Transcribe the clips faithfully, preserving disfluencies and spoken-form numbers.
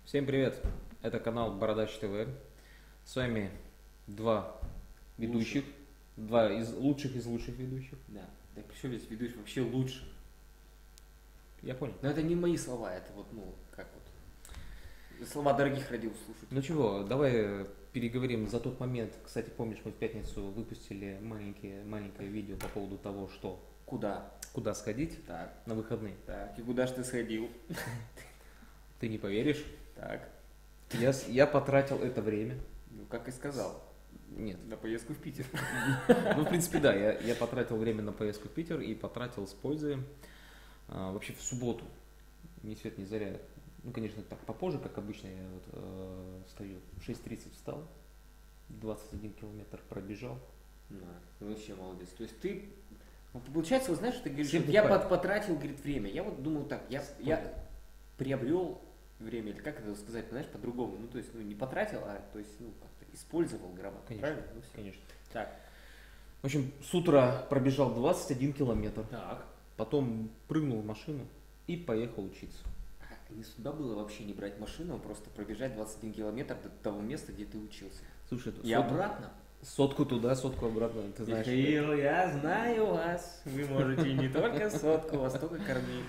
Всем привет! Это канал Бородач ТВ. С вами два ведущих, Лучших. два из лучших из лучших ведущих. Да. Так причем здесь ведущий вообще лучше. Я понял. Но это не мои слова, это вот, ну, как вот. Слова дорогих радиослушателей. Ну чего, давай переговорим за тот момент. Кстати, помнишь, мы в пятницу выпустили маленькие, маленькое видео по поводу того, что Куда? куда сходить Так, на выходные. так. И куда ж ты сходил? Ты не поверишь, Так. я, с- я потратил это время. Ну, как и сказал. Нет. На поездку в Питер. Ну, в принципе, да, я, я потратил время на поездку в Питер и потратил с пользой. А, вообще в субботу, ни свет ни заря. Ну, конечно, так попозже, как обычно, я вот э, встаю. В шесть тридцать встал, двадцать один километр пробежал. Да, ты вообще молодец. То есть ты, ну, получается, вот знаешь, ты говоришь, Всем вот я бухать. пот- потратил, говорит, время. Я вот думал так, я, Спорт. я приобрел время, или как это сказать, знаешь, по-другому. Ну, то есть, ну, не потратил, а, то есть, ну, как-то использовал грамотно. Конечно, Правильно? Ну, всё. конечно. Так. В общем, с утра пробежал двадцать один километр, Так. потом прыгнул в машину и поехал учиться. А не сюда было вообще не брать машину, а просто пробежать двадцать один километр до того места, где ты учился. Слушай, И сот- обратно. сотку туда, сотку обратно, ты знаешь. Михаил, я знаю вас. Вы можете не только сотку, вас только кормить.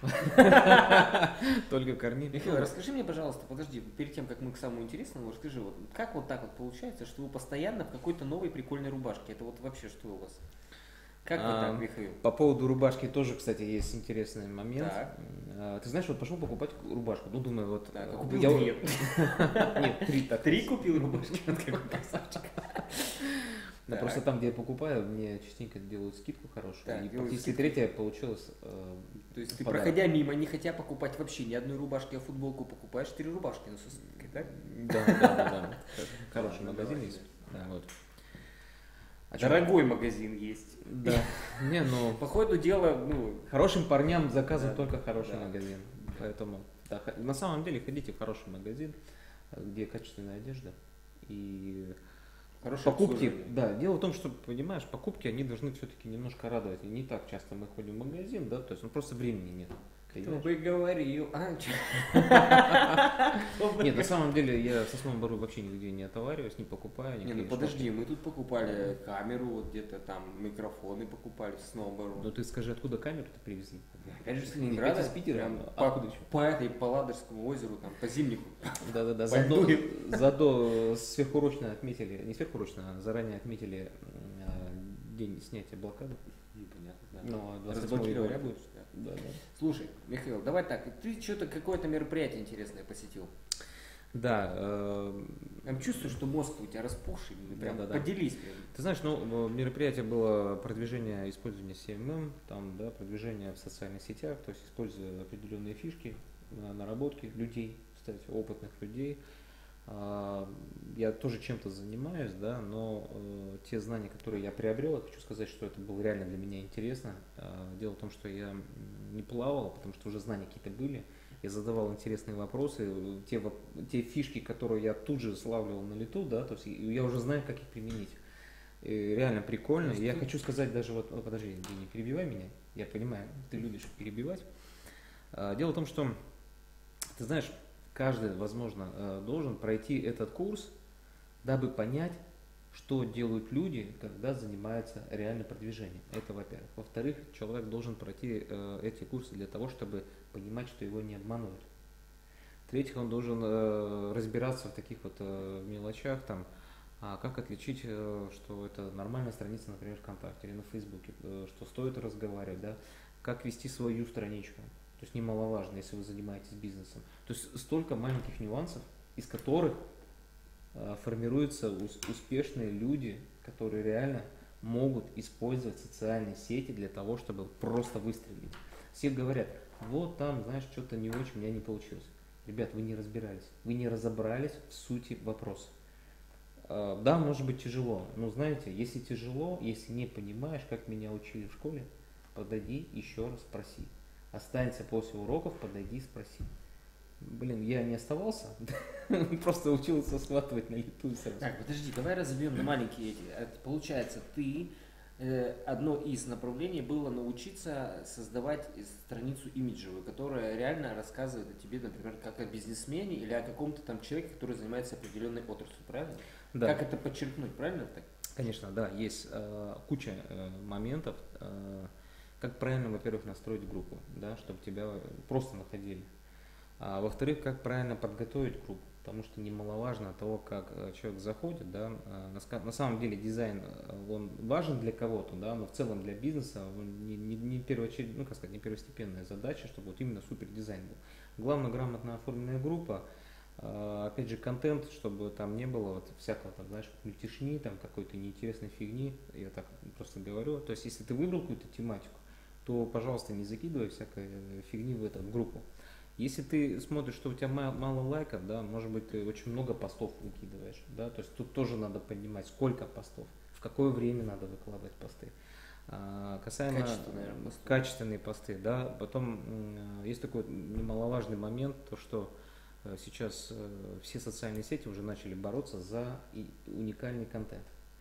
Только корми. Михаил, расскажи мне, пожалуйста, подожди, перед тем, как мы к самому интересному, расскажи, вот как вот так вот получается, что вы постоянно в какой-то новой прикольной рубашке? Это вот вообще что у вас? Как вы А, так, Михаил? По поводу рубашки тоже, кстати, есть интересный момент. Так. А, Ты знаешь, вот пошел покупать рубашку. Ну, думаю, вот... Так, э, купил я- две. Нет, три так. Три купил рубашки? Вот какой красавчик. Да, Так. просто там, где я покупаю, мне частенько делают скидку хорошую. Так, И делают практически скидку. третья получилась. э, То есть в ты, подарок. проходя мимо, не хотя покупать вообще ни одной рубашки, а футболку покупаешь, три рубашки на скидкой, так? Да, да, да, да. Хороший Ладно, магазин давай, есть. Да, вот. А чё? Дорогой магазин есть. Да. Не, ну, По ходу дела, ну, хорошим парням заказывают Да, только хороший да. магазин. Поэтому, да, х- на самом деле, ходите в хороший магазин, э, где качественная одежда. И хорошее покупки, обслуживание. да, дело в том, что, понимаешь, покупки, они должны все-таки немножко радовать. И не так часто мы ходим в магазин, да, то есть, ну, просто времени нет. Кто понимаешь? бы говорил, а? чё? Нет, на самом деле, я со Сноубору вообще нигде не отовариваюсь, не покупаю. Не, ну никакие подожди, шмотки. мы тут покупали камеру, вот где-то там микрофоны покупали с Сноубору. Ну, ты скажи, откуда камеру-то привезли? Опять же, с Опять Ленинграда, из Питера? прям А по, откуда ещё? по этой, по Ладожскому озеру, там, по Зимнику. Да-да-да, По заодно, льду. заодно сверхурочно отметили, не сверхурочно, а заранее отметили м, а, день снятия блокады. Непонятно, да. Ну, а двадцать восьмого Разблокировали января будет. будешь, да. Да, да. Слушай, Михаил, давай так, ты что-то какое-то мероприятие интересное посетил. Да, э, Прям чувствую, что мозг у тебя распухший, ну, прям Да-да-да. поделись прям. ты знаешь, ну, э, мероприятие было продвижение использования си эм эм, там, да, продвижение в социальных сетях, то есть используя определенные фишки, э, наработки людей, кстати, опытных людей. А, Я тоже чем-то занимаюсь, да, но э, те знания, которые я приобрел, я хочу сказать, что это было реально для меня интересно. А, Дело в том, что я м, не плавал, потому что уже знания какие-то были. Я задавал интересные вопросы, э, те, воп- те фишки, которые я тут же славливал на лету, да, то есть и я уже знаю, как их применить. И реально прикольно. То есть Я ты- хочу сказать даже вот, о, подожди, ты не перебивай меня, я понимаю, ты любишь перебивать. А, Дело в том, что, ты знаешь, каждый, возможно, э, должен пройти этот курс, дабы понять, что делают люди, когда занимаются реально продвижением. Это во-первых. Во-вторых, человек должен пройти э, эти курсы для того, чтобы понимать, что его не обманывают. В-третьих, он должен э, разбираться в таких вот э, мелочах, там, а как отличить, э, что это нормальная страница, например, ВКонтакте или на Фейсбуке, э, что стоит разговаривать, да, как вести свою страничку. То есть немаловажно, если вы занимаетесь бизнесом. То есть столько маленьких нюансов, из которых э, формируются ус- успешные люди, которые реально могут использовать социальные сети для того, чтобы просто выстрелить. Все говорят, вот там, знаешь, что-то не очень, у меня не получилось. Ребят, вы не разбирались, вы не разобрались в сути вопроса. Э, Да, может быть тяжело, но знаете, если тяжело, если не понимаешь, как меня учили в школе, подойди еще раз спроси. Останься после уроков, подойди и спроси. Блин, я не оставался, просто учился схватывать на лету и сразу. Так, подожди, давай разобьем на маленькие эти. Это, получается, ты э, одно из направлений было научиться создавать страницу имиджевую, которая реально рассказывает о тебе, например, как о бизнесмене или о каком-то там человеке, который занимается определенной отраслью, правильно? Да. Как это подчеркнуть, правильно так? Конечно, да, есть э, куча э, моментов, э, как правильно, во-первых, настроить группу, да, чтобы тебя просто находили. А во-вторых, как правильно подготовить группу, потому что немаловажно того, как э, человек заходит, да, э, на, ска- на самом деле дизайн, э, он важен для кого-то, да, но в целом для бизнеса он не, не, не, первоочеред- ну, как сказать, не первостепенная задача, чтобы вот именно супер дизайн был. Главное, грамотно оформленная группа. Uh, опять же, контент, чтобы там не было вот всякого, там, знаешь, мультишни, там какой-то неинтересной фигни, я так просто говорю. То есть, если ты выбрал какую-то тематику, то, пожалуйста, не закидывай всякой фигни в эту группу. Если ты смотришь, что у тебя мало, мало лайков, да, может быть, ты очень много постов выкидываешь, да, то есть тут тоже надо понимать, сколько постов, в какое время надо выкладывать посты. Uh, касаемо Качественные посты. качественные посты, да, потом uh, есть такой немаловажный момент, то что сейчас э, все социальные сети уже начали бороться за и, уникальный контент.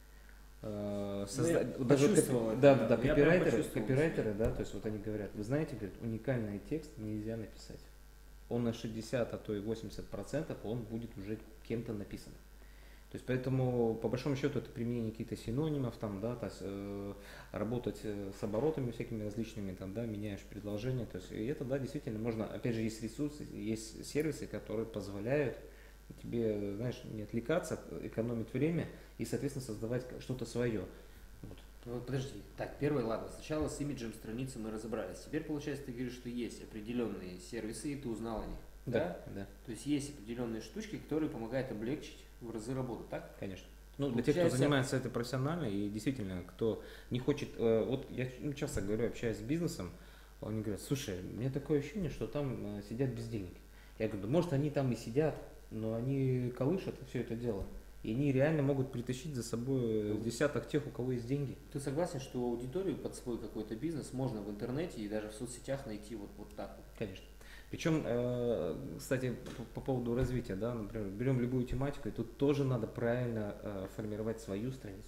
Э, созда... Ну, Даже копи... да, да, да, я копирайтеры, копирайтеры, да, то есть вот они говорят, вы знаете, говорят, уникальный текст нельзя написать. Он на шестьдесят, а то и восемьдесят процентов он будет уже кем-то написан. То есть поэтому, по большому счету, это применение каких-то синонимов, там, да, то есть, э, работать с оборотами всякими различными, там, да, меняешь предложения. То есть, и это, да, действительно можно, опять же, есть ресурсы, есть сервисы, которые позволяют тебе, знаешь, не отвлекаться, экономить время и, соответственно, создавать что-то свое. Вот. Вот подожди. Так, первый, ладно, сначала с имиджем страницы мы разобрались. Теперь, получается, ты говоришь, что есть определенные сервисы, и ты узнал о них. Да, Да? да. То есть есть определенные штучки, которые помогают облегчить в разы работу, так? Конечно. Ну, для Получается... тех, кто занимается этой профессионально и действительно, кто не хочет, э, вот я ну, часто говорю, общаясь с бизнесом, они говорят, слушай, у меня такое ощущение, что там э, сидят бездельники. Я говорю, да может они там и сидят, но они колышат все это дело. И они реально могут притащить за собой десяток тех, у кого есть деньги. Ты согласен, что аудиторию под свой какой-то бизнес можно в интернете и даже в соцсетях найти вот, вот так вот? Конечно. Причем, э, кстати, по, по поводу развития, да, например, берем любую тематику, и тут тоже надо правильно э, формировать свою страницу,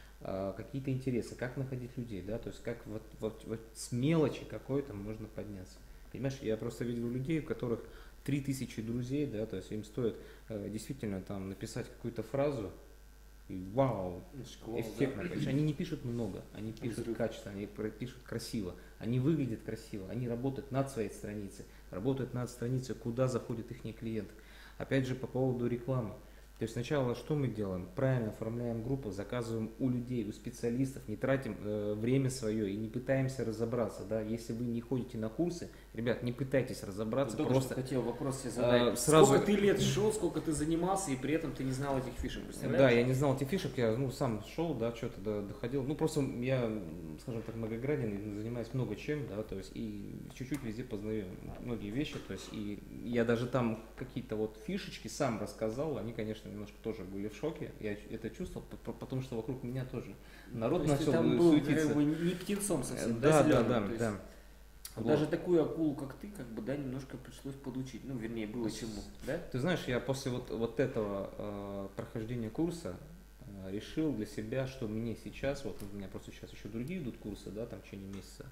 э, какие-то интересы, как находить людей, да, то есть как вот, вот, вот с мелочи какой-то можно подняться. Понимаешь, я просто видел людей, у которых три тысячи друзей, да, то есть им стоит э, действительно там написать какую-то фразу, и вау, Школа, эффектно. да? Они не пишут много, они пишут Взрыв. качественно, они пишут красиво, они выглядят красиво, они работают над своей страницей, работают над страницей, куда заходят их клиенты. Опять же, по поводу рекламы. То есть сначала что мы делаем? Правильно оформляем группу, заказываем у людей, у специалистов, не тратим э, время свое и не пытаемся разобраться. Да? Если вы не ходите на курсы, ребят, не пытайтесь разобраться. Только просто что хотел вопрос себе задать. э, сразу... Сколько ты лет шел, сколько ты занимался, и при этом ты не знал этих фишек, представляешь? Да, я не знал этих фишек, я ну, сам шел, да, что-то до- доходил. Ну, просто я, скажем так, многогранен, и занимаюсь много чем, да, то есть и чуть-чуть везде познаю многие вещи, то есть и я даже там какие-то вот фишечки сам рассказал, они, конечно, немножко тоже были в шоке, я это чувствовал, по- потому что вокруг меня тоже народ То есть начал ты там был суетиться. как бы не птенцом совсем, Да, да, зелёным? да, То есть да. вот Вот. даже такую акулу, как ты, как бы, да, немножко пришлось подучить. Ну, вернее, было чему, да? Ты знаешь, я после вот, вот этого э, прохождения курса э, решил для себя, что мне сейчас, вот у меня просто сейчас еще другие идут курсы, да, там в течение месяца.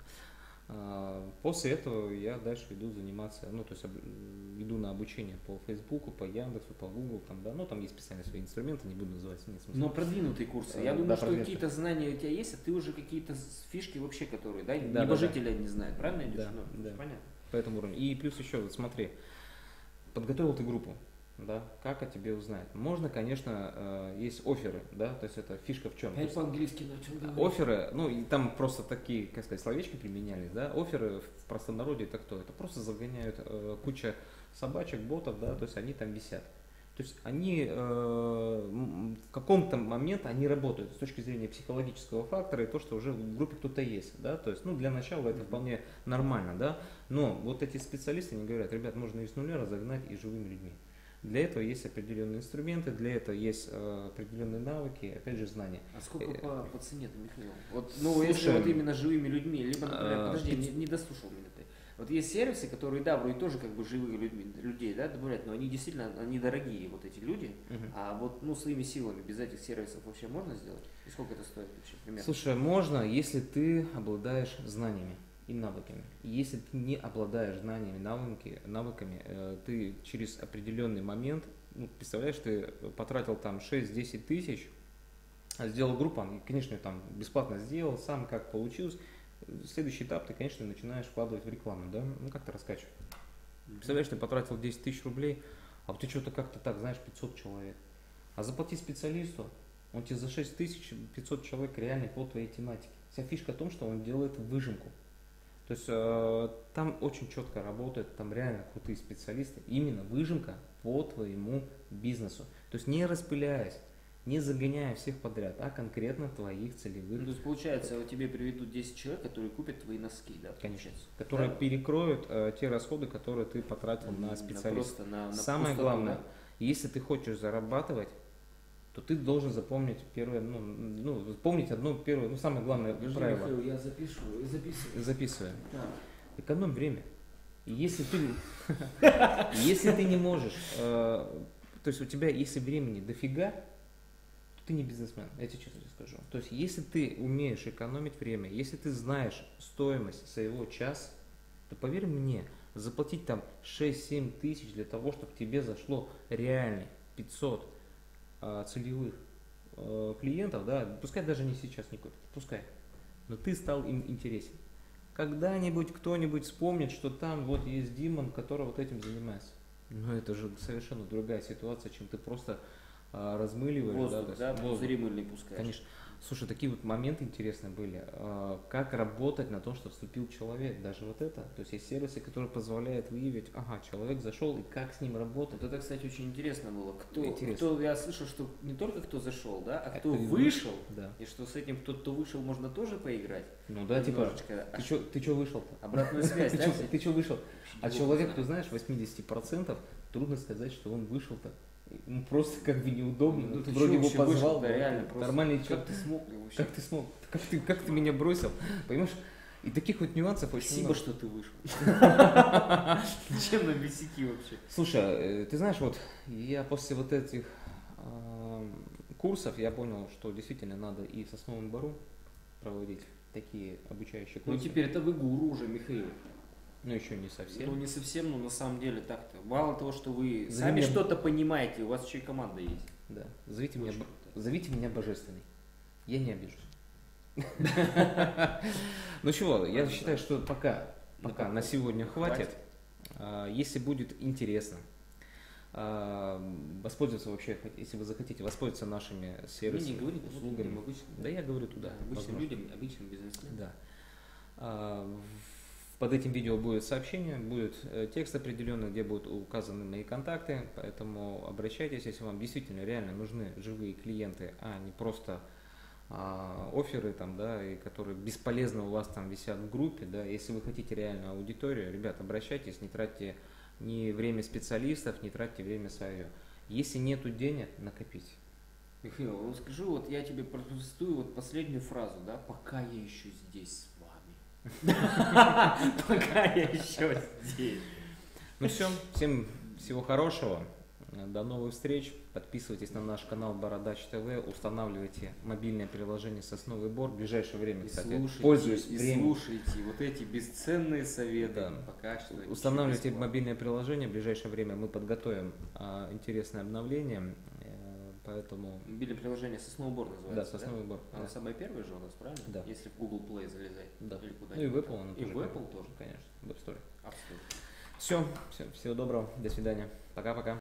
Э, после этого я дальше иду заниматься, ну, то есть об, иду на обучение по Фейсбуку, по Яндексу, по Гуглу, там, да, ну, там есть специальные свои инструменты, не буду называть, нет смысла. Но продвинутые курсы. Я Э, думаю, да, что продвинутые. какие-то знания у тебя есть, а ты уже какие-то с- фишки вообще, которые, да, Да, да, небожители не знают, правильно идешь? Да, Ну, да. понятно. По этому уровню. И плюс еще, вот смотри, подготовил ты группу, да, как о тебе узнать? Можно, конечно, э, есть офферы, да, то есть это фишка в чем? То Опять есть по-английски начал говорить. офферы, ну и там просто такие, как сказать, словечки применялись, да, офферы в простонародье это кто? Это просто загоняют э, куча собачек, ботов, да, то есть они там висят. То есть они э, м, в каком-то момент они работают с точки зрения психологического фактора и то, что уже в группе кто-то есть, да, то есть, ну, для начала это вполне нормально, да, но вот эти специалисты, они говорят, ребят, можно и с нуля разогнать и живыми людьми. Для этого есть определенные инструменты, для этого есть э, определенные навыки, опять же, знания. А сколько Э, по, по цене-то, Михаил? Вот, ну, слушай, если вот именно живыми людьми, либо, например, э, подожди, пять- не, не дослушал меня ты. Вот есть сервисы, которые, да, вроде тоже как бы живые людьми, людей, да, добавляют, но они действительно, они дорогие, вот эти люди. Мгм. А вот, ну, своими силами без этих сервисов вообще можно сделать? И сколько это стоит вообще примерно? Слушай, можно, если ты обладаешь знаниями и навыками. Если ты не обладаешь знаниями, навыки, навыками, э, ты через определенный момент, ну, представляешь, ты потратил там шесть-десять тысяч, а сделал группу, и, конечно, там бесплатно сделал, сам как получилось. Следующий этап ты, конечно, начинаешь вкладывать в рекламу, да, ну как-то раскачивать. Представляешь, ты потратил десять тысяч рублей, а вот ты что-то как-то так, знаешь, пятьсот человек. А заплати специалисту, он тебе за шесть тысяч пятьсот человек реально по твоей тематике. Вся фишка в том, что он делает выжимку. То есть э, там очень четко работает, там реально крутые специалисты. Именно выжимка по твоему бизнесу. То есть не распыляясь, не загоняя всех подряд, а конкретно твоих целевых. Ну, то есть получается, вот тебе приведут десять человек, которые купят твои носки, да? Конечно. Которые Да. перекроют э, те расходы, которые ты потратил на На специалиста. просто на- на Самое пустоту, главное, да? если ты хочешь зарабатывать, то ты должен запомнить первое, ну, ну запомнить одно первое, ну самое главное Подожди, правило. Михаил, я запишу, записываю. Записываем. Так. Экономь время. И если ты, если ты не можешь, э, то есть у тебя, если времени дофига, то ты не бизнесмен, я тебе честно скажу. То есть если ты умеешь экономить время, если ты знаешь стоимость своего часа, то поверь мне, заплатить там шесть-семь тысяч для того, чтобы тебе зашло реально пятьсот э, целевых э, клиентов, да, пускай даже не сейчас не купят, пускай, но ты стал им интересен. Когда-нибудь кто-нибудь вспомнит, что там вот есть Димон, который вот этим занимается. Но это же совершенно другая ситуация, чем ты просто а, размыливаешь. Воздух, то есть да, воздух. пузыри мыльные пускаешь. Конечно. Слушай, такие вот моменты интересные были. А, как работать на то, что вступил человек. Даже вот это. То есть есть сервисы, которые позволяют выявить, ага, человек зашел и как с ним работать. Вот это, кстати, очень интересно было. Кто, Интересно. кто, я слышал, что не только кто зашел, да, а А кто кто и вышел, Да. и что с этим кто, кто вышел, можно тоже поиграть. Ну да, типа, Немножечко. ты что ты чё вышел-то? Обратную связь, да? Ты что вышел? А Вообще человек, глупо, ты знаешь, восемьдесят процентов трудно сказать, что он вышел-то. Ему просто как бы неудобно. Ну, Вот ты вроде чё его вообще позвал, вышел-то, да, реально, ты просто нормальный Как человек. ты смог вообще? Как ты смог? Как ты, как ты меня бросил? Понимаешь? И таких вот нюансов очень Спасибо, много. что ты вышел. Чем нам висяки вообще? Слушай, э, ты знаешь, вот я после вот этих э, курсов я понял, что действительно надо и в Сосновом Бору проводить такие обучающие Ну курсы. теперь это вы гуру уже, Михаил. Ну еще не совсем. Ну не совсем, но на самом деле так-то. Мало того, что вы За сами меня- что-то понимаете, у вас еще и команда есть. Да. Зовите меня, Очень бо- круто. зовите меня божественный. Я не обижусь. Ну чего, я считаю, что пока, пока на сегодня хватит. А, Если будет интересно а, воспользоваться вообще, если вы захотите воспользоваться нашими Вы не сервисами, говорите услугами. людям, обычным, Да я говорю туда. обычным возможно. людям, обычным бизнесменам. Да. А, в- Под этим видео будет сообщение, будет э, текст определенный, где будут указаны мои контакты, поэтому обращайтесь, если вам действительно реально нужны живые клиенты, а не просто а, офферы, там, да, и которые бесполезно у вас там висят в группе, да, если вы хотите реальную аудиторию, ребят, обращайтесь, не тратьте ни время специалистов, не тратьте время свое. Если нету денег, накопите. Михаил, вот скажи, вот я тебе протестую вот последнюю фразу, да, пока я еще здесь с вами. Пока я еще здесь. Ну все, всем всего хорошего, до новых встреч, подписывайтесь на наш канал Бородач ТВ, устанавливайте мобильное приложение Сосновый Бор, в ближайшее время, И кстати, слушайте, пользуюсь и временем. слушайте вот эти бесценные советы. Да. Пока что. Устанавливайте ничего мобильное приложение, в ближайшее время мы подготовим а, интересное обновление, э, поэтому... Мобильное приложение Сосновый Бор Да, называется, Сосновый Бор. Оно да. самое первое же у нас, правильно? Да. Если в Google Play залезать. Да. Или куда Ну и в Apple оно И тоже. в Apple тоже. Конечно, в App Store. Абсолютно. Все, все, всего доброго, до свидания, пока-пока.